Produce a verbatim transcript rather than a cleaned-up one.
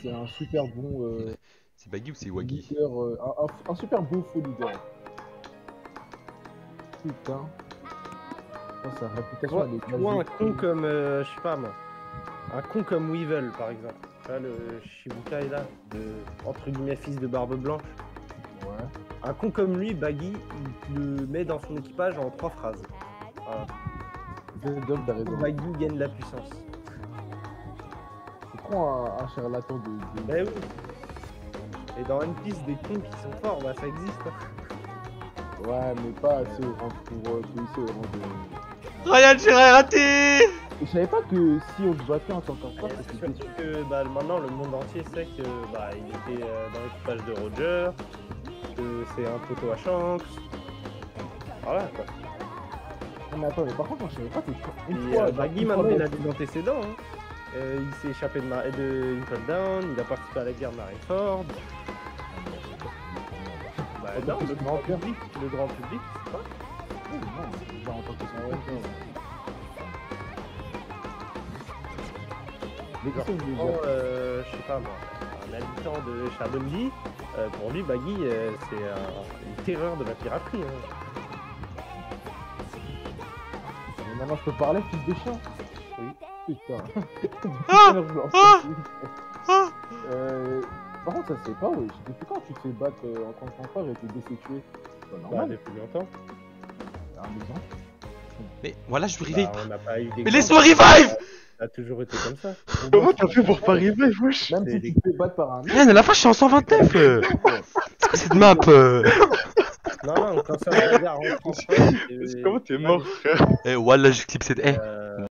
c'est un super bon. Euh, c'est Baggy ou c'est Waggy? leader, euh, un, un, un super beau faux leader. Putain. Oh, sa réputation, Ouais, elle est tu vois un basique. con comme, euh, je sais pas moi, un con comme Weevil par exemple. Tu vois le Shibukai là, de, entre guillemets fils de Barbe Blanche. Ouais. Un con comme lui, Baggy, il le met dans son équipage en trois phrases. Voilà. Dog, t'as raison. Baggy gagne la puissance. C'est trop un, un charlatan de. de... Ben oui. Et dans One Piece, des cons qui sont forts, bah ça existe. Hein. Ouais, mais pas assez au rang pour euh, pousser au rang de. Ryan, j'ai raté. Et je savais pas que si on se battait en tant qu'enfant, C'est c'était surtout que bah, maintenant le monde entier sait que bah, il était euh, dans l'équipage de Roger, que c'est un poteau à Shanks. Voilà quoi. Non, mais attends, mais par contre, moi je savais pas que une Et fois. euh, Baggy une maintenant fois, il a des antécédents. Hein. Euh, il s'est échappé de, Mar de Lincoln Down, il a participé à la guerre de Marineford. Bah Attends, non, qu'est-ce le que grand tu veux public, le grand public, c'est pas. Oh, non, genre en tant que Ah ouais, non. Mais Genre, qu'est-ce que vous voulez oh, dire euh, je sais pas moi, un habitant de Charbonny, euh, pour lui Baggy euh, c'est un- une terreur de la piraterie. Hein. Mais maintenant je peux parler, fils de chien. Oui. Putain. Ah Putain, Ah Ah euh, par contre, ça c'est pas, ouais. Depuis quand tu te fais battre euh, en tant qu'enfant et t'es décétué? C'est pas Bah, normal. depuis longtemps. Un exemple. Mais voilà, je revive. Bah, on n'a pas eu des Mais laisse-moi revive. Ça a toujours été comme ça. Comment t'as fait pour pas arriver, wesh? Même C'est si des- tu te fais battre par un mec, Ryan, à la fin, je suis en cent vingt-neuf. euh. Cette map. euh. Non, non, quand ça va la guerre en France, Comment t'es mort, frère? Eh, voilà, je clip cette. Eh, euh,